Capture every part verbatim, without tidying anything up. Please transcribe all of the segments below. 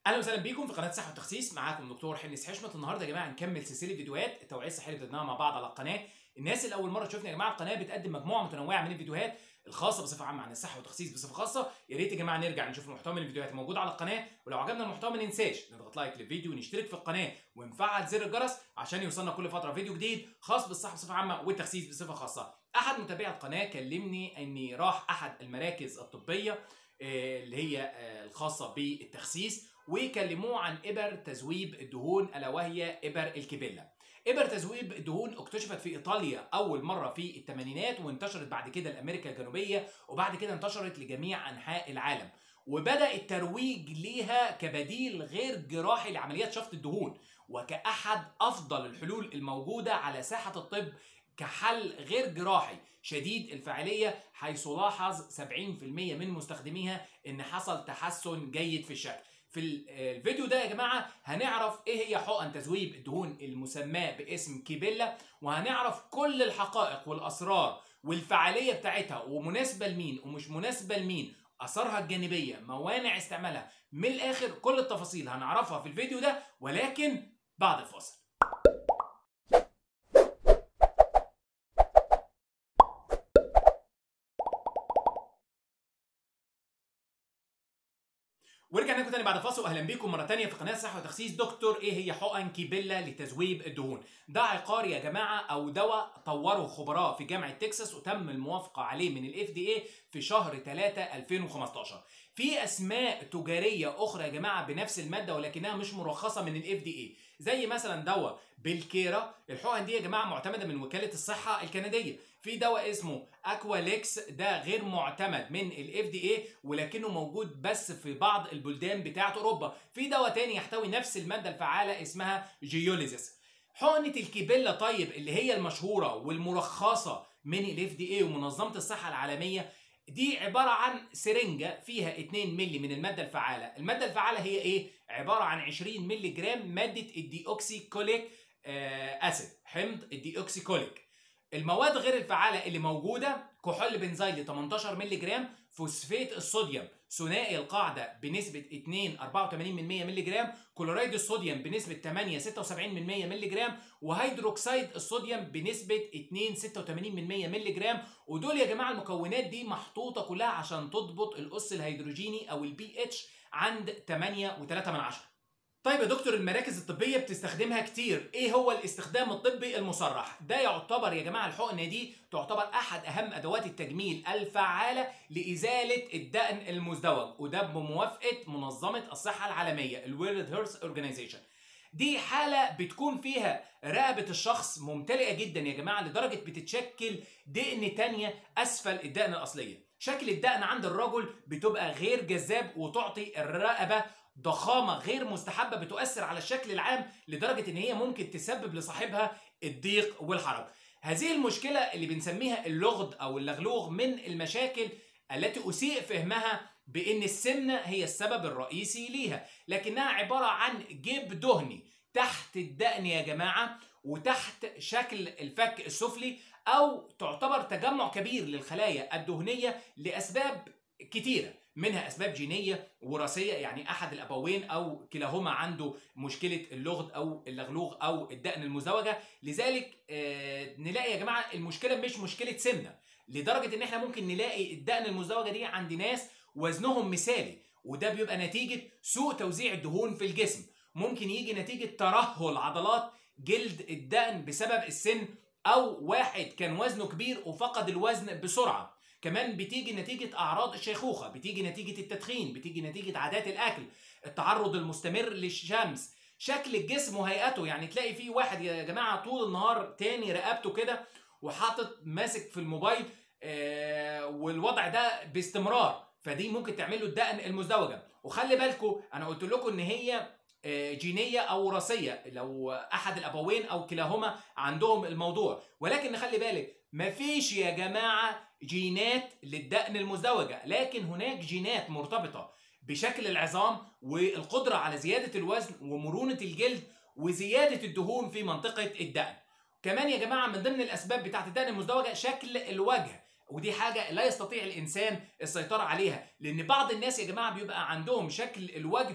اهلا وسهلا بيكم في قناه صحه وتخسيس. معاكم دكتور حنس حشمت. النهارده يا جماعه نكمل سلسله فيديوهات التوعيه الصحيه اللي بدأناها مع بعض على القناه. الناس اللي اول مره تشوفنا يا جماعه، القناه بتقدم مجموعه متنوعه من الفيديوهات الخاصه بصفه عامه عن الصحه والتخسيس بصفه خاصه. يا ريت يا جماعه نرجع نشوف المحتوى من الفيديوهات الموجوده على القناه، ولو عجبنا المحتوى ما ننساش نضغط لايك للفيديو ونشترك في القناه ونفعل زر الجرس عشان يوصلنا كل فتره فيديو جديد خاص بالصحه بصفه عامه والتخسيس بصفه خاصه. احد متابعي القناه كلمني اني راح احد المراكز الطبيه اللي هي الخاصه بالتخسيس، وكلموه عن ابر تذويب الدهون الا وهي ابر الكبيلا. ابر تذويب الدهون اكتشفت في ايطاليا اول مره في الثمانينات، وانتشرت بعد كده لامريكا الجنوبيه، وبعد كده انتشرت لجميع انحاء العالم، وبدا الترويج ليها كبديل غير جراحي لعمليات شفط الدهون، وكاحد افضل الحلول الموجوده على ساحه الطب كحل غير جراحي شديد الفاعليه، حيث لاحظ سبعين بالمئة من مستخدميها ان حصل تحسن جيد في الشكل. في الفيديو ده يا جماعه هنعرف ايه هي حقن تذويب الدهون المسماه باسم كيبيلا، وهنعرف كل الحقائق والاسرار والفعاليه بتاعتها، ومناسبه لمين ومش مناسبه لمين، اثارها الجانبيه، موانع استعمالها، من الاخر كل التفاصيل هنعرفها في الفيديو ده، ولكن بعد الفاصل. ورجعنا لكم تاني بعد الفاصل، واهلا بيكم مره تانيه في قناه صحه وتخسيس. دكتور ايه هي حقن كيبيلا لتذويب الدهون؟ ده عقار يا جماعه او دواء طوره خبراء في جامعه تكساس، وتم الموافقه عليه من الاف دي اي في شهر ثلاثة ألفين وخمستاشر. في اسماء تجاريه اخرى يا جماعه بنفس الماده ولكنها مش مرخصه من الاف دي اي، زي مثلا دواء بالكيرا. الحقن دي يا جماعه معتمده من وكاله الصحه الكنديه. في دواء اسمه اكواليكس، ده غير معتمد من الاف دي اي ولكنه موجود بس في بعض البلدان بتاعه اوروبا. في دواء تاني يحتوي نفس الماده الفعاله اسمها جيوليزيس. حقنه الكيبيلا طيب اللي هي المشهوره والمرخصه من الاف دي اي ومنظمه الصحه العالميه، دي عباره عن سرنجه فيها اتنين مللي من الماده الفعاله. الماده الفعاله هي ايه؟ عباره عن عشرين مللي جرام ماده الديوكسيكوليك اسيد، حمض الديوكسيكوليك. المواد غير الفعاله اللي موجوده: كحول بنزيل تمنتاشر مللي جرام، فوسفات الصوديوم ثنائي القاعده بنسبه اتنين فاصلة اربعة وتمانين مللي جرام، كلورايد الصوديوم بنسبه تمانية فاصلة ستة وسبعين مللي جرام، وهيدروكسيد الصوديوم بنسبه اتنين فاصلة ستة وتمانين مللي جرام. ودول يا جماعه المكونات دي محطوطه كلها عشان تضبط الاس الهيدروجيني او البي اتش عند تمانية وتلاتة من عشرة. طيب يا دكتور، المراكز الطبية بتستخدمها كتير، ايه هو الاستخدام الطبي المصرح؟ ده يعتبر يا جماعة الحقنة دي تعتبر احد اهم ادوات التجميل الفعالة لازالة الدقن المزدوج، وده بموافقة منظمة الصحة العالمية الورلد هيلث اورجانيزيشن. دي حالة بتكون فيها رقبة الشخص ممتلئة جدا يا جماعة لدرجة بتتشكل دقن تانية اسفل الدقن الاصلية. شكل الدقن عند الرجل بتبقى غير جذاب وتعطي الرقبة ضخامه غير مستحبه بتؤثر على الشكل العام لدرجه ان هي ممكن تسبب لصاحبها الضيق والحرج. هذه المشكله اللي بنسميها اللغد او اللغلوغ من المشاكل التي اسيء فهمها بان السمنه هي السبب الرئيسي ليها، لكنها عباره عن جيب دهني تحت الدقن يا جماعه وتحت شكل الفك السفلي، او تعتبر تجمع كبير للخلايا الدهنيه لاسباب كتيره، منها اسباب جينيه وراثيه، يعني احد الابوين او كلاهما عنده مشكله اللغد او اللغلوغ او الدقن المزدوجه. لذلك آه نلاقي يا جماعه المشكله مش مشكله سمنه، لدرجه ان احنا ممكن نلاقي الدقن المزدوجه دي عند ناس وزنهم مثالي، وده بيبقى نتيجه سوء توزيع الدهون في الجسم. ممكن يجي نتيجه ترهل عضلات جلد الدقن بسبب السن، او واحد كان وزنه كبير وفقد الوزن بسرعه. كمان بتيجي نتيجة أعراض الشيخوخة، بتيجي نتيجة التدخين، بتيجي نتيجة عادات الأكل، التعرض المستمر للشمس، شكل الجسم وهيئته. يعني تلاقي فيه واحد يا جماعة طول النهار تاني رقبته كده وحاطط ماسك في الموبايل آه والوضع ده باستمرار، فدي ممكن تعمل له الدقن المزدوجة. وخلي بالكم أنا قلت لكم إن هي جينية أو وراثية لو أحد الأبوين أو كلاهما عندهم الموضوع، ولكن نخلي بالك مفيش يا جماعة جينات للدقن المزدوجة، لكن هناك جينات مرتبطة بشكل العظام والقدرة على زيادة الوزن ومرونة الجلد وزيادة الدهون في منطقة الدقن. كمان يا جماعة من ضمن الأسباب بتاعت الدقن المزدوجة شكل الوجه، ودي حاجة لا يستطيع الإنسان السيطرة عليها، لأن بعض الناس يا جماعة بيبقى عندهم شكل الوجه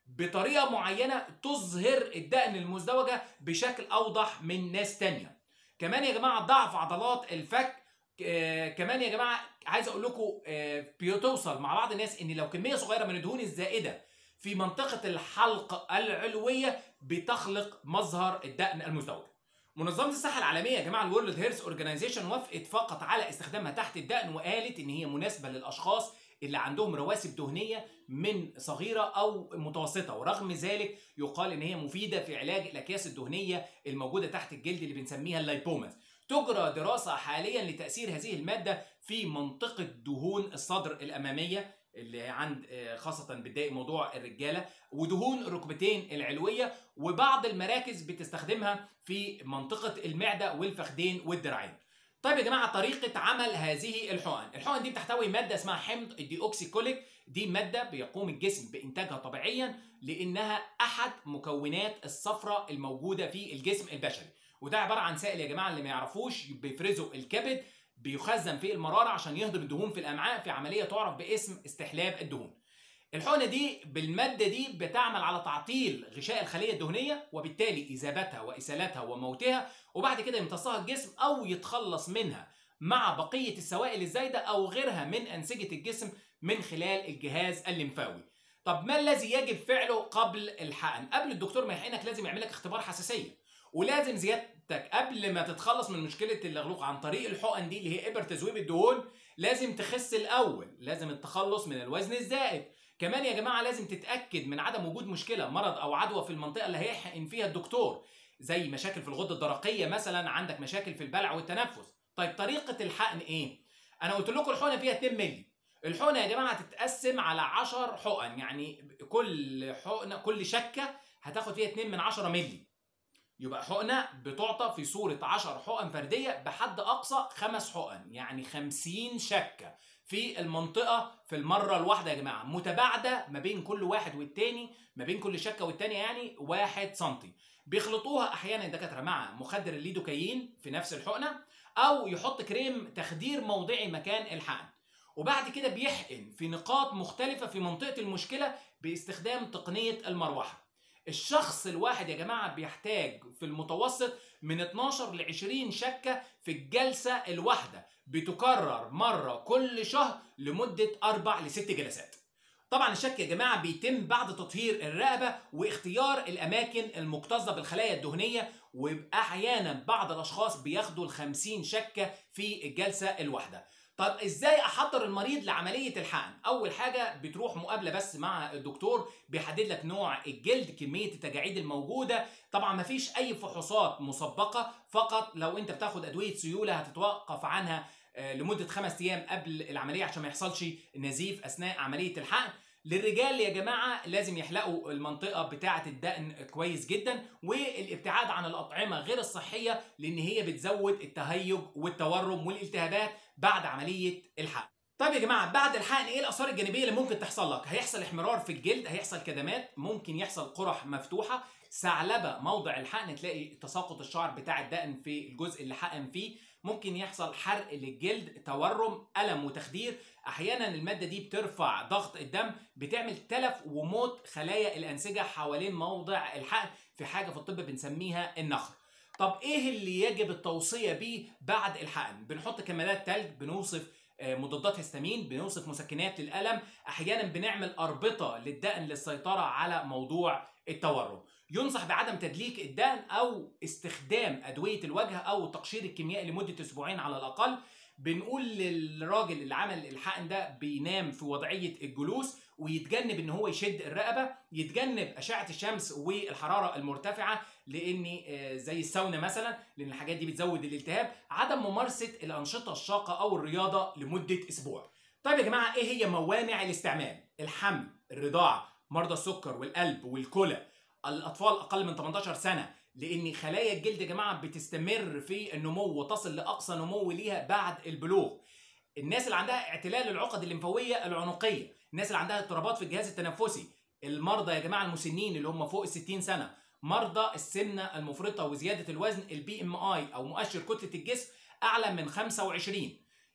بطريقه معينه تظهر الدقن المزدوجه بشكل اوضح من ناس تانية. كمان يا جماعه ضعف عضلات الفك. آه كمان يا جماعه عايز اقول لكم آه بتوصل مع بعض الناس ان لو كميه صغيره من الدهون الزائده في منطقه الحلق العلويه بتخلق مظهر الدقن المزدوج. منظمه الصحه العالميه يا جماعه الورلد هيلث اورجانيزيشن وافقت فقط على استخدامها تحت الدقن، وقالت ان هي مناسبه للاشخاص اللي عندهم رواسب دهنيه من صغيره او متوسطه، ورغم ذلك يقال ان هي مفيده في علاج الاكياس الدهنيه الموجوده تحت الجلد اللي بنسميها اللايبوماز. تجرى دراسه حاليا لتاثير هذه الماده في منطقه دهون الصدر الاماميه اللي عند خاصه بتضايق موضوع الرجاله، ودهون الركبتين العلويه، وبعض المراكز بتستخدمها في منطقه المعده والفخذين والذراعين. طيب يا جماعه طريقه عمل هذه الحقن، الحقن دي بتحتوي ماده اسمها حمض الديوكسيكوليك. دي ماده بيقوم الجسم بانتاجها طبيعيا لانها احد مكونات الصفرة الموجوده في الجسم البشري، وده عباره عن سائل يا جماعه اللي ما يعرفوش بيفرزه الكبد، بيخزن في المراره عشان يهضم الدهون في الامعاء في عمليه تعرف باسم استحلاب الدهون. الحقنه دي بالماده دي بتعمل على تعطيل غشاء الخليه الدهنيه، وبالتالي اذابتها واسالتها وموتها، وبعد كده يمتصها الجسم او يتخلص منها مع بقيه السوائل الزايده او غيرها من انسجه الجسم من خلال الجهاز الليمفاوي. طب ما الذي يجب فعله قبل الحقن؟ قبل الدكتور ما يحقنك لازم يعمل لك اختبار حساسيه، ولازم زيادتك قبل ما تتخلص من مشكله اللغلوق عن طريق الحقن دي اللي هي ابر تذويب الدهون لازم تخس الاول، لازم التخلص من الوزن الزائد. كمان يا جماعه لازم تتاكد من عدم وجود مشكله مرض او عدوى في المنطقه اللي هيحقن فيها الدكتور، زي مشاكل في الغده الدرقيه مثلا، عندك مشاكل في البلع والتنفس. طيب طريقه الحقن ايه؟ انا قلت لكم الحقنه فيها اتنين مللي. الحقنه يا جماعه تتقسم على عشر حقن، يعني كل حقنه كل شكه هتاخد فيها اتنين من عشرة مللي، يبقى حقنه بتعطى في صوره عشر حقن فرديه بحد اقصى خمس حقن، يعني خمسين شكه في المنطقه في المره الواحده يا جماعه، متباعده ما بين كل واحد والتاني، ما بين كل شكه والتانيه يعني واحد سنتي. بيخلطوها احيانا الدكاتره مع مخدر الليدوكايين في نفس الحقنه، او يحط كريم تخدير موضعي مكان الحقن، وبعد كده بيحقن في نقاط مختلفه في منطقه المشكله باستخدام تقنيه المروحه. الشخص الواحد يا جماعه بيحتاج في المتوسط من اتناشر ل عشرين شكه في الجلسه الواحده، بتكرر مره كل شهر لمده اربع لست جلسات. طبعا الشك يا جماعه بيتم بعد تطهير الرقبه واختيار الاماكن المكتظه بالخلايا الدهنيه، واحيانا بعض الاشخاص بياخدوا ال خمسين شكه في الجلسه الواحده. طب ازاي احضر المريض لعمليه الحقن؟ اول حاجه بتروح مقابله بس مع الدكتور بيحدد لك نوع الجلد، كميه التجاعيد الموجوده، طبعا مفيش اي فحوصات مسبقه، فقط لو انت بتاخد ادويه سيوله هتتوقف عنها لمده خمس ايام قبل العمليه عشان ما يحصلش نزيف اثناء عمليه الحقن. للرجال يا جماعه لازم يحلقوا المنطقه بتاعه الدقن كويس جدا، والابتعاد عن الاطعمه غير الصحيه لان هي بتزود التهيج والتورم والالتهابات بعد عمليه الحقن. طيب يا جماعه بعد الحقن ايه الاثار الجانبيه اللي ممكن تحصل لك؟ هيحصل احمرار في الجلد، هيحصل كدمات، ممكن يحصل قرح مفتوحه، ثعلبه موضع الحقن، تلاقي تساقط الشعر بتاع الدقن في الجزء اللي حقن فيه، ممكن يحصل حرق للجلد، تورم، الم وتخدير. احيانا الماده دي بترفع ضغط الدم، بتعمل تلف وموت خلايا الانسجه حوالين موضع الحقن، في حاجه في الطب بنسميها النخر. طب ايه اللي يجب التوصيه بيه بعد الحقن؟ بنحط كمادات تلج، بنوصف مضادات هستامين، بنوصف مسكنات للالم، احيانا بنعمل اربطه للدقن للسيطره على موضوع التورم. ينصح بعدم تدليك الدقن او استخدام ادويه الوجه او التقشير الكيميائي لمده اسبوعين على الاقل. بنقول للراجل اللي عمل الحقن ده بينام في وضعيه الجلوس، ويتجنب ان هو يشد الرقبه، يتجنب اشعه الشمس والحراره المرتفعه لان زي الساونا مثلا، لان الحاجات دي بتزود الالتهاب. عدم ممارسه الانشطه الشاقه او الرياضه لمده اسبوع. طيب يا جماعه ايه هي موانع الاستعمال؟ الحمل، الرضاعه، مرضى السكر والقلب والكلى، الاطفال اقل من تمنتاشر سنه، لان خلايا الجلد يا جماعه بتستمر في النمو وتصل لاقصى نمو ليها بعد البلوغ. الناس اللي عندها اعتلال العقد الليمفاويه العنقيه، الناس اللي عندها اضطرابات في الجهاز التنفسي، المرضى يا جماعه المسنين اللي هم فوق ال ستين سنه، مرضى السمنه المفرطه وزياده الوزن، البي ام اي او مؤشر كتله الجسم اعلى من خمسة وعشرين.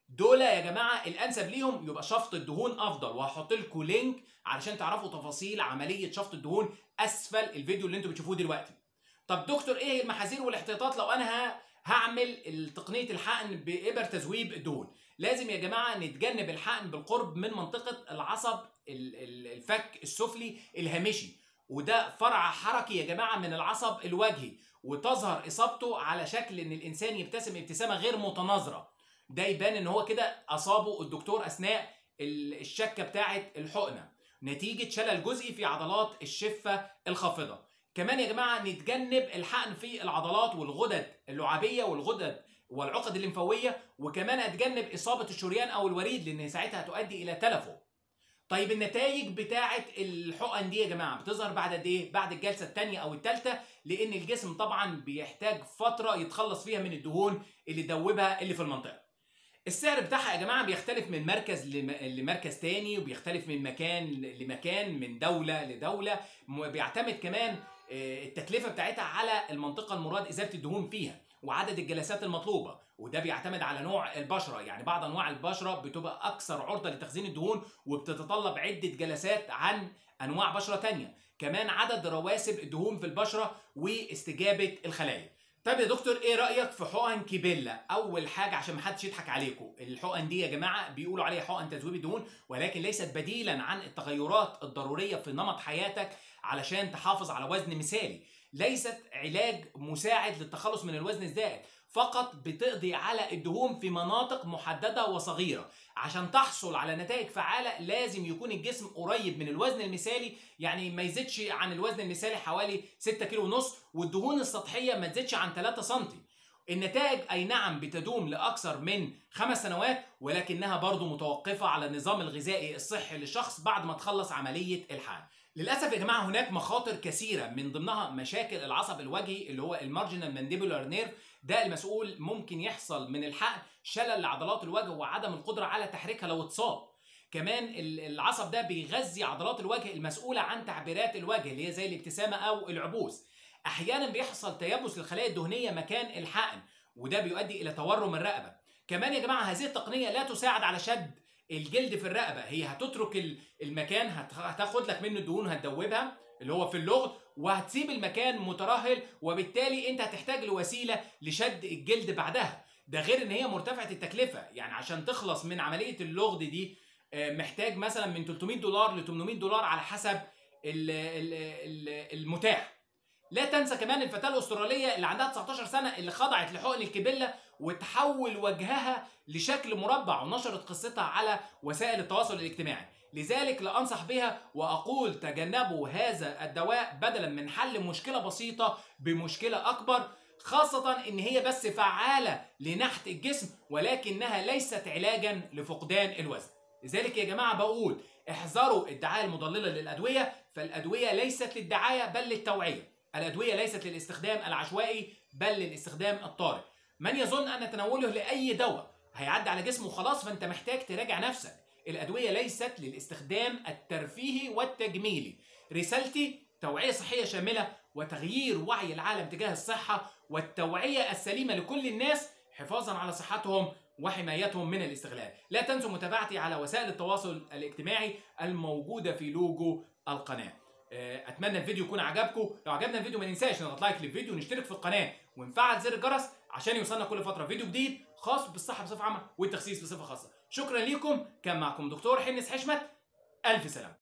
دول يا جماعه الانسب ليهم يبقى شفط الدهون افضل، وهحط لكم لينك علشان تعرفوا تفاصيل عمليه شفط الدهون اسفل الفيديو اللي انتم بتشوفوه دلوقتي. طب دكتور ايه المحاذير والاحتياطات لو انا ه- هعمل تقنيه الحقن بابر تذويب الدهون؟ لازم يا جماعه نتجنب الحقن بالقرب من منطقه العصب ال- ال- الفك السفلي الهامشي، وده فرع حركي يا جماعه من العصب الوجهي، وتظهر اصابته على شكل ان الانسان يبتسم ابتسامه غير متناظره. ده يبان ان هو كده اصابه الدكتور اثناء ال- الشكه بتاعه الحقنه نتيجه شلل جزئي في عضلات الشفه الخافضه. كمان يا جماعه نتجنب الحقن في العضلات والغدد اللعابيه والغدد والعقد الليمفاويه، وكمان اتجنب اصابه الشريان او الوريد لان ساعتها هتؤدي الى تلفه. طيب النتائج بتاعه الحقن دي يا جماعه بتظهر بعد قد ايه؟ بعد الجلسه الثانيه او الثالثه، لان الجسم طبعا بيحتاج فتره يتخلص فيها من الدهون اللي دوبها اللي في المنطقه. السعر بتاعها يا جماعه بيختلف من مركز لم- لمركز تاني، وبيختلف من مكان لمكان، من دوله لدوله، م- بيعتمد كمان آه، التكلفه بتاعتها على المنطقه المراد ازاله الدهون فيها وعدد الجلسات المطلوبه، وده بيعتمد على نوع البشره. يعني بعض انواع البشره بتبقى اكثر عرضه لتخزين الدهون وبتتطلب عده جلسات عن انواع بشره تانية. كمان عدد رواسب الدهون في البشره واستجابه الخلايا. طيب يا دكتور ايه رايك في حقن كيبيلا؟ اول حاجه عشان محدش يضحك عليكم، الحقن دي يا جماعه بيقولوا عليها حقن تذويب الدهون، ولكن ليست بديلا عن التغيرات الضروريه في نمط حياتك علشان تحافظ على وزن مثالي. ليست علاج مساعد للتخلص من الوزن الزائد، فقط بتقضي على الدهون في مناطق محدده وصغيره. عشان تحصل على نتائج فعاله لازم يكون الجسم قريب من الوزن المثالي، يعني ما يزيدش عن الوزن المثالي حوالي ستة كيلو ونص، والدهون السطحيه ما تزيدش عن ثلاثة سنتي. النتائج اي نعم بتدوم لاكثر من خمس سنوات، ولكنها برضو متوقفه على النظام الغذائي الصحي للشخص بعد ما تخلص عمليه الحقن. للاسف يا جماعه هناك مخاطر كثيره، من ضمنها مشاكل العصب الوجهي اللي هو المارجنال مانديبولار نيرف، ده المسؤول ممكن يحصل من الحقن شلل لعضلات الوجه وعدم القدره على تحريكها لو اتصاب. كمان ال- العصب ده بيغذي عضلات الوجه المسؤوله عن تعبيرات الوجه اللي هي زي الابتسامه او العبوس. احيانا بيحصل تيبس للخلايا الدهنيه مكان الحقن، وده بيؤدي الى تورم الرقبه. كمان يا جماعه هذه التقنيه لا تساعد على شد الجلد في الرقبه، هي هتترك ال- المكان، هت- هتاخد لك منه الدهون هتدوبها اللي هو في اللغز، وهتسيب المكان مترهل، وبالتالي انت هتحتاج لوسيله لشد الجلد بعدها. ده غير ان هي مرتفعه التكلفه، يعني عشان تخلص من عمليه اللغز دي آه، محتاج مثلا من ثلاثمائة دولار ل ثمانمائة دولار على حسب ال- ال- ال- المتاح. لا تنسى كمان الفتاة الأسترالية اللي عندها تسعتاشر سنة اللي خضعت لحقن الكبلة وتحول وجهها لشكل مربع ونشرت قصتها على وسائل التواصل الاجتماعي. لذلك لا أنصح بها وأقول تجنبوا هذا الدواء بدلا من حل مشكلة بسيطة بمشكلة أكبر، خاصة إن هي بس فعالة لنحت الجسم ولكنها ليست علاجا لفقدان الوزن. لذلك يا جماعة بقول احذروا الدعاية المضللة للأدوية، فالأدوية ليست للدعاية بل للتوعية. الأدوية ليست للاستخدام العشوائي بل للاستخدام الطارئ. من يظن أن تناوله لأي دواء هيعدي على جسمه خلاص فأنت محتاج تراجع نفسك. الأدوية ليست للاستخدام الترفيهي والتجميلي. رسالتي توعية صحية شاملة وتغيير وعي العالم تجاه الصحة والتوعية السليمة لكل الناس حفاظا على صحتهم وحمايتهم من الاستغلال. لا تنسوا متابعتي على وسائل التواصل الاجتماعي الموجودة في لوجو القناة. اتمنى الفيديو يكون عجبكم. لو عجبنا الفيديو ما ننساش نضغط لايك للفيديو ونشترك في القناه ونفعل زر الجرس عشان يوصلنا كل فتره فيديو جديد خاص بالصحه بصفه عامه والتخسيس بصفه خاصه. شكرا ليكم، كان معكم دكتور حنس حشمت، الف سلامه.